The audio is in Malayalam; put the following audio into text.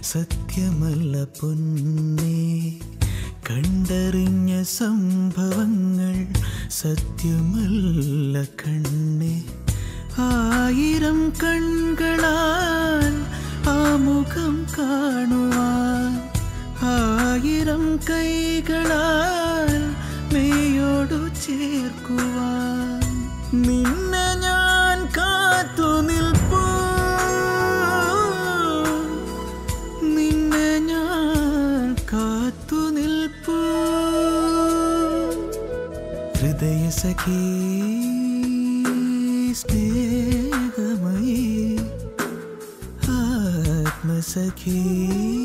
സത്യമല്ല പൊന്നേ, കണ്ടറിഞ്ഞ സംഭവങ്ങൾ സത്യമല്ല കണ്ണേ. 1000 കണ്ണുകളാൽ ആ മുഖം കാണുവാൻ, 1000 കൈകളാൽ മേയോടു ചേർക്കുവാൻ, നിന്നെ ഞാൻ കാത്തു നിൽപ്പൂ, നിന്നെ ഞാൻ കാത്തു നിൽപ്പൂ. ഹൃദയസഖി സ്നേഹമയീ, ആത്മസഖി